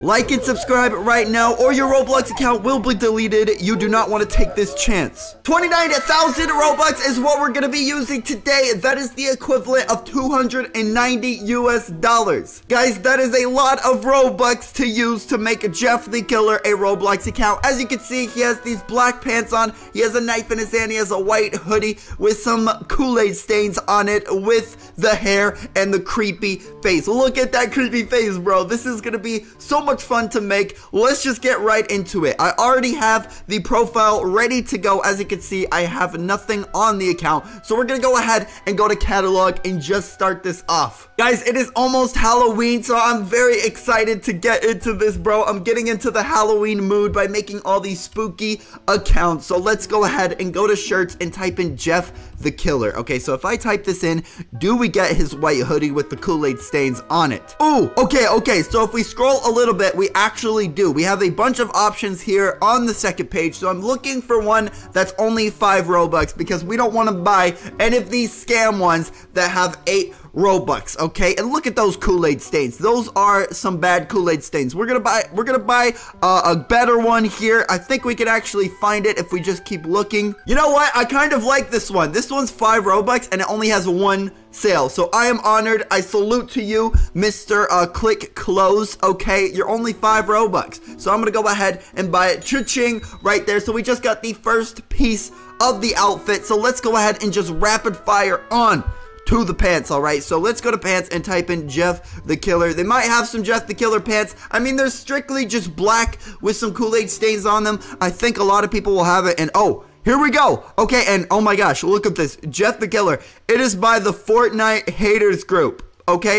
Like and subscribe right now, or your Roblox account will be deleted. You do not want to take this chance. 29,000 Robux is what we're going to be using today. That is the equivalent of $290 US. Guys, that is a lot of Robux to use to make Jeff the Killer a Roblox account. As you can see, he has these black pants on. He has a knife in his hand. He has a white hoodie with some Kool-Aid stains on it, with the hair and the creepy face. Look at that creepy face, bro. This is going to be so much fun to make. Let's just get right into it. I already have the profile ready to go. As you can see, I have nothing on the account, so we're gonna go ahead and go to catalog and just start this off. Guys, it is almost Halloween, so I'm very excited to get into this, bro. I'm getting into the Halloween mood by making all these spooky accounts. So let's go ahead and go to shirts and type in Jeff the Killer. Okay, so if I type this in, do we get his white hoodie with the Kool-Aid stains on it? Ooh, okay, so if we scroll a little bit, we actually do. We have a bunch of options here on the second page, so I'm looking for one that's only 5 Robux because we don't want to buy any of these scam ones that have 8 Robux, okay? And look at those Kool-Aid stains. Those are some bad Kool-Aid stains. We're gonna buy a better one here. I think we can actually find it if we just keep looking. You know what? I kind of like this one. This one's 5 Robux and it only has 1 sale. So I am honored. I salute to you, Mr. Click Close, okay? You're only 5 Robux. So I'm gonna go ahead and buy it. Cha-ching right there. So we just got the first piece of the outfit. So let's go ahead and just rapid fire on to the pants. All right, so let's go to pants and type in Jeff the Killer. They might have some Jeff the Killer pants. I mean, they're strictly just black with some Kool-Aid stains on them. I think a lot of people will have it. And oh, here we go. Okay, and oh my gosh, look at this. Jeff the Killer. It is by the Fortnite haters group. Okay,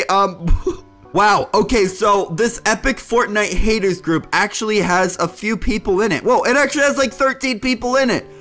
wow, okay, so this epic Fortnite haters group actually has a few people in it. Whoa, it actually has like 13 people in it.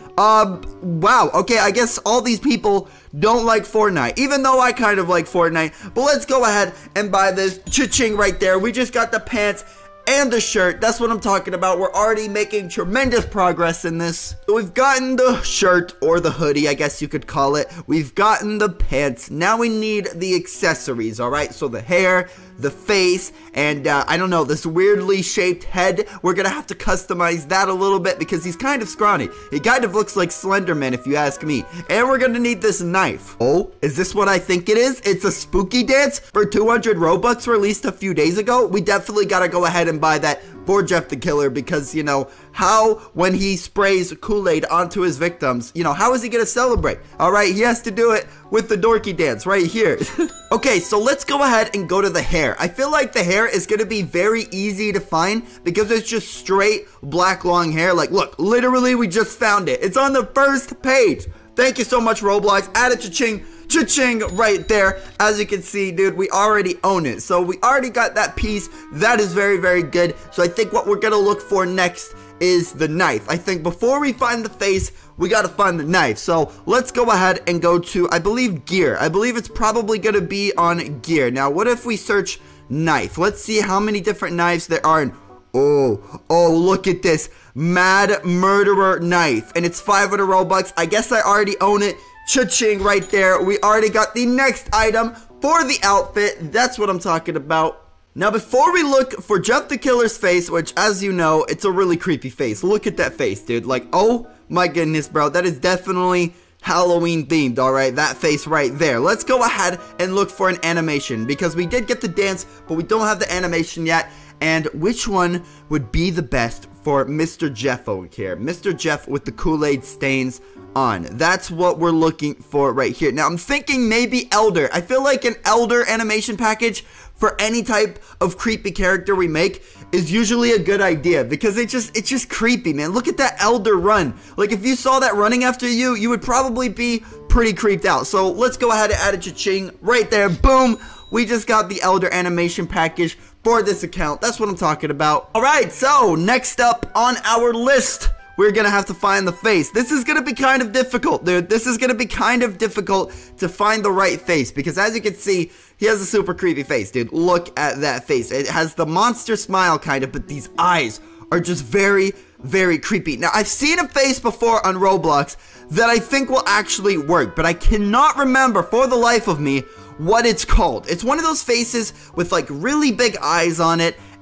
Wow, okay, I guess all these people don't like Fortnite, even though I kind of like Fortnite. But let's go ahead and buy this. Cha-ching right there. We just got the pants and the shirt. That's what I'm talking about. We're already making tremendous progress in this. So we've gotten the shirt, or the hoodie, I guess you could call it. We've gotten the pants. Now we need the accessories, all right? So the hair, the face, and I don't know, this weirdly shaped head. We're gonna have to customize that a little bit because he's kind of scrawny. He kind of looks like Slenderman, if you ask me. And we're gonna need this knife. Oh, is this what I think it is? It's a spooky dance for 200 Robux released a few days ago. We definitely gotta go ahead and buy that for Jeff the Killer because, you know, how when he sprays Kool-Aid onto his victims, you know, how is he gonna celebrate? All right, he has to do it with the dorky dance right here. Okay, so let's go ahead and go to the hair. I feel like the hair is gonna be very easy to find because it's just straight black long hair. Like, look, literally we just found it. It's on the first page. Thank you so much, Roblox. Add it, cha-ching. Cha-ching right there. As you can see, dude, we already own it. So we already got that piece. That is very, very good. So I think what we're gonna look for next is the knife. I think before we find the face, we gotta find the knife. So let's go ahead and go to, I believe, gear. I believe it's probably gonna be on gear. Now, what if we search knife? Let's see how many different knives there are. Oh, look at this Mad Murderer knife. And it's 500 Robux. I guess I already own it. Cha-ching right there. We already got the next item for the outfit. That's what I'm talking about. Now, before we look for Jeff the Killer's face, which, as you know, it's a really creepy face. Look at that face, dude. Like, oh my goodness, bro. That is definitely Halloween themed, all right? That face right there. Let's go ahead and look for an animation because we did get the dance, but we don't have the animation yet. And which one would be the best for Mr. Jeff over here? Mr. Jeff with the Kool-Aid stains on. That's what we're looking for right here. Now, I'm thinking maybe Elder. I feel like an Elder animation package for any type of creepy character we make is usually a good idea because it's just creepy, man. Look at that Elder run. Like, if you saw that running after you, you would probably be pretty creeped out. So let's go ahead and add a cha-ching right there. Boom. We just got the Elder animation package for this account. That's what I'm talking about. All right, so next up on our list, we're gonna have to find the face. This is gonna be kind of difficult, dude. This is gonna be kind of difficult to find the right face because, as you can see, he has a super creepy face, dude. Look at that face. It has the monster smile kind of, but these eyes are just very, very creepy. Now, I've seen a face before on Roblox that I think will actually work, but I cannot remember for the life of me what it's called. It's one of those faces with like really big eyes on it,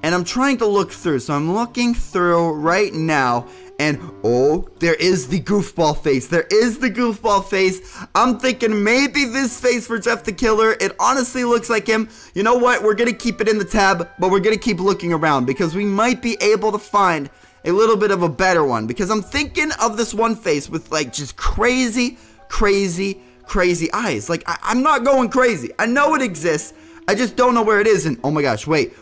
and I'm trying to look through. So I'm looking through right now, and oh, there is the goofball face. There is the goofball face. I'm thinking maybe this face for Jeff the Killer. It honestly looks like him. You know what? We're gonna keep it in the tab, but we're gonna keep looking around because we might be able to find a little bit of a better one, because I'm thinking of this one face with like just crazy eyes. Like I'm not going crazy. I know it exists. I just don't know where it is. And oh my gosh, wait.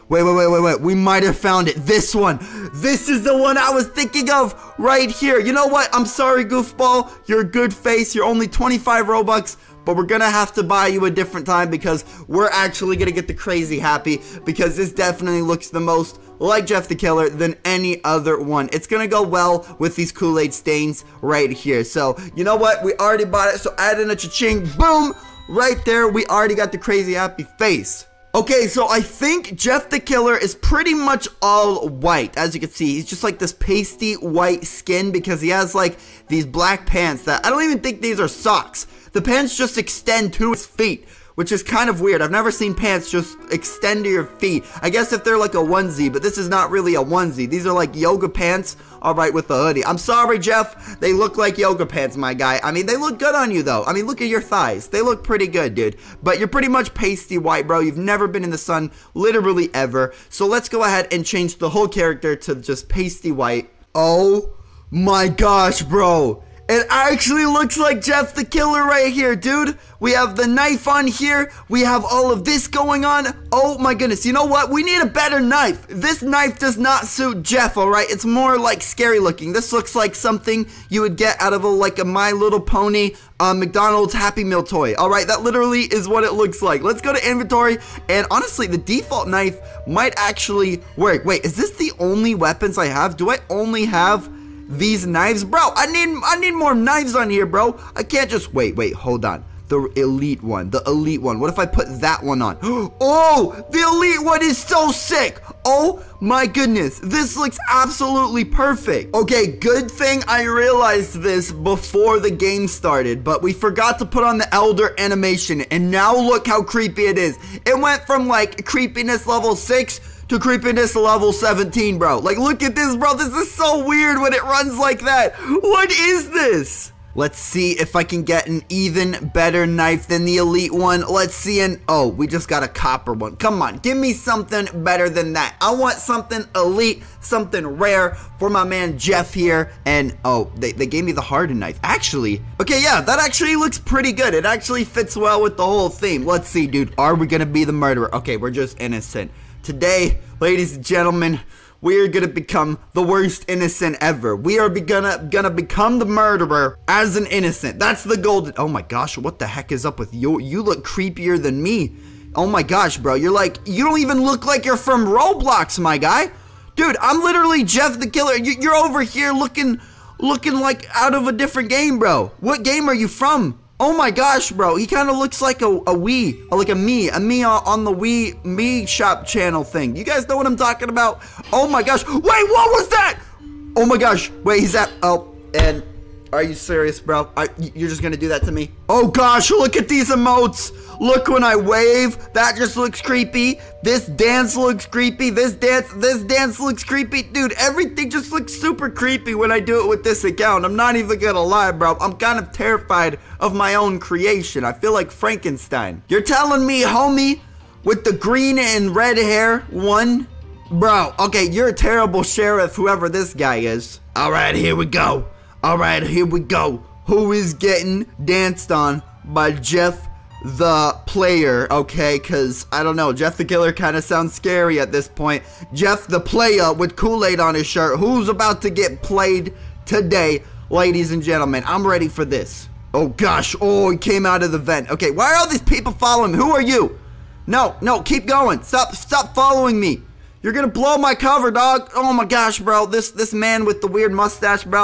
We might have found it. This one. This is the one I was thinking of right here. You know what? I'm sorry, Goofball. You're a good face. You're only 25 Robux. But we're gonna have to buy you a different time because we're actually gonna get the crazy happy, because this definitely looks the most like Jeff the Killer than any other one. It's gonna go well with these Kool-Aid stains right here. So, you know what? We already bought it, so add in a cha-ching. Boom! Right there, we already got the crazy happy face. Okay, so I think Jeff the Killer is pretty much all white. As you can see, he's just like this pasty white skin because he has like these black pants that I don't even think these are socks. The pants just extend to his feet, which is kind of weird. I've never seen pants just extend to your feet. I guess if they're like a onesie, but this is not really a onesie. These are like yoga pants, all right, with the hoodie. I'm sorry, Jeff. They look like yoga pants, my guy. I mean, they look good on you, though. I mean, look at your thighs. They look pretty good, dude. But you're pretty much pasty white, bro. You've never been in the sun, literally ever. So let's go ahead and change the whole character to just pasty white. Oh my gosh, bro. It actually looks like Jeff the Killer right here, dude. We have the knife on here. We have all of this going on. Oh my goodness. You know what? We need a better knife. This knife does not suit Jeff, all right? It's more like scary looking. This looks like something you would get out of a My Little Pony McDonald's Happy Meal toy. All right, that literally is what it looks like. Let's go to inventory. And honestly, the default knife might actually work. Wait, is this the only weapons I have? Do I only have these knives? Bro, I need more knives on here, bro. I can't just wait, hold on. The elite one. What if I put that one on? Oh, the elite one is so sick. Oh my goodness, this looks absolutely perfect. Okay, good thing I realized this before the game started, but we forgot to put on the Elder animation, and now look how creepy it is. It went from like creepiness level 6 to creepiness level 17, bro. Like, look at this, bro. This is so weird when it runs like that. What is this? Let's see if I can get an even better knife than the elite one. Let's see oh, we just got a copper one. Come on, give me something better than that. I want something elite, something rare for my man Jeff here. And oh, they gave me the hardened knife. Actually, okay, yeah, that actually looks pretty good. It actually fits well with the whole theme. Let's see, dude. Are we gonna be the murderer? Okay, we're just innocent. Today, ladies and gentlemen, we are gonna become the worst innocent ever. We are gonna become the murderer as an innocent. That's the goal. Oh my gosh, what the heck is up with you? You look creepier than me. Oh my gosh, bro. You're like, you don't even look like you're from Roblox, my guy. Dude, I'm literally Jeff the Killer. You're over here looking like out of a different game, bro. What game are you from? Oh my gosh, bro. He kind of looks like a Wii, like a me on the Wii Me Shop channel thing. You guys know what I'm talking about? Oh my gosh. Wait, what was that? Oh my gosh. Wait, he's at, oh, and are you serious, bro? You're just gonna do that to me? Oh gosh, look at these emotes. Look when I wave. That just looks creepy. This dance looks creepy. This dance looks creepy. Dude, everything just looks super creepy when I do it with this account. I'm not even gonna lie, bro. I'm kind of terrified of my own creation. I feel like Frankenstein. You're telling me, homie, with the green and red hair, one? Bro, okay, you're a terrible sheriff, whoever this guy is. All right, here we go. All right, here we go. Who is getting danced on by Jeff the Player? Okay, because I don't know, Jeff the Killer kind of sounds scary at this point. Jeff the Player with Kool-Aid on his shirt. Who's about to get played today, ladies and gentlemen? I'm ready for this. Oh gosh, oh, he came out of the vent. Okay, why are all these people following me? Who are you? No, keep going. Stop following me. You're gonna blow my cover, dog. Oh my gosh, bro. This man with the weird mustache, bro,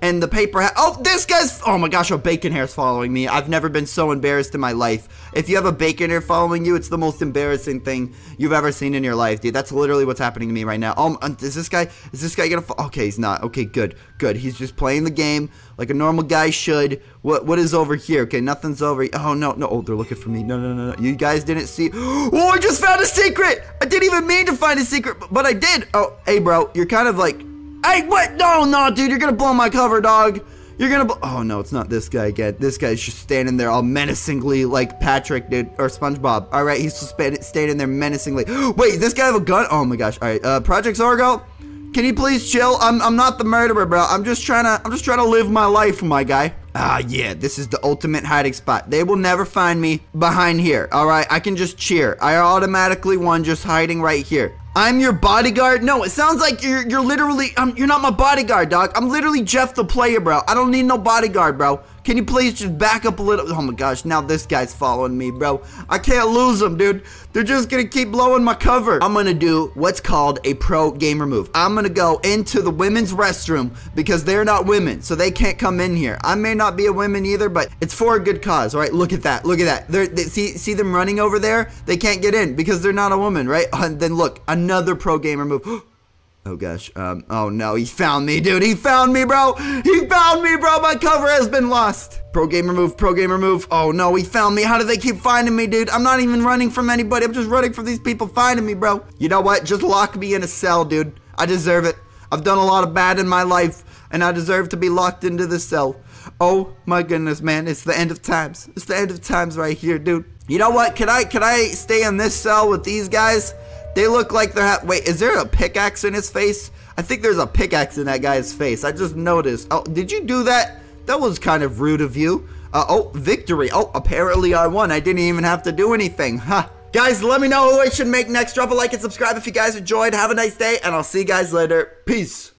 and the paper hat. Oh, this guy's, oh my gosh, a bacon hair's following me. I've never been so embarrassed in my life. If you have a bacon hair following you, it's the most embarrassing thing you've ever seen in your life, dude. That's literally what's happening to me right now. Is this guy gonna fall? Okay, he's not. Okay, good. He's just playing the game like a normal guy should. What is over here? Okay, nothing's over. Oh, no. Oh, they're looking for me. No. You guys didn't see. Oh, I just found a secret. I didn't even mean to find a secret, but I did. Oh, hey, bro, you're kind of like, hey, what? No, dude, you're gonna blow my cover, dog. You're gonna oh, no, it's not this guy again. This guy's just standing there all menacingly like Patrick, dude, or SpongeBob. All right, he's just standing there menacingly. Wait, does this guy have a gun? Oh my gosh. All right, Project Zorgo, can you please chill? I'm not the murderer, bro. I'm just trying to live my life, my guy. Ah, yeah, this is the ultimate hiding spot. They will never find me behind here. All right, I can just cheer. I automatically won just hiding right here. I'm your bodyguard? No, it sounds like you're literally, you're not my bodyguard, dog. I'm literally Jeff the player, bro. I don't need no bodyguard, bro. Can you please just back up a little? Oh my gosh, now this guy's following me, bro. I can't lose him, dude. They're just gonna keep blowing my cover. I'm gonna do what's called a pro gamer move. I'm gonna go into the women's restroom because they're not women, so they can't come in here. I may not be a woman either, but it's for a good cause, all right? Look at that, look at that. See them running over there? They can't get in because they're not a woman, right? And then look, another pro gamer move. Oh gosh, oh no, he found me, dude. He found me, bro. He found me, bro. My cover has been lost. Pro gamer move, pro gamer move. Oh no, he found me. How do they keep finding me, dude? I'm not even running from anybody. I'm just running from these people finding me, bro. You know what? Just lock me in a cell, dude. I deserve it. I've done a lot of bad in my life, and I deserve to be locked into this cell. Oh my goodness, man. It's the end of times. It's the end of times right here, dude. You know what? Can I stay in this cell with these guys? They look like they're wait, is there a pickaxe in his face? I think there's a pickaxe in that guy's face. I just noticed. Oh, did you do that? That was kind of rude of you. Oh, victory. Oh, apparently I won. I didn't even have to do anything. Huh. Guys, let me know who I should make next. Drop a like and subscribe if you guys enjoyed. Have a nice day, and I'll see you guys later. Peace.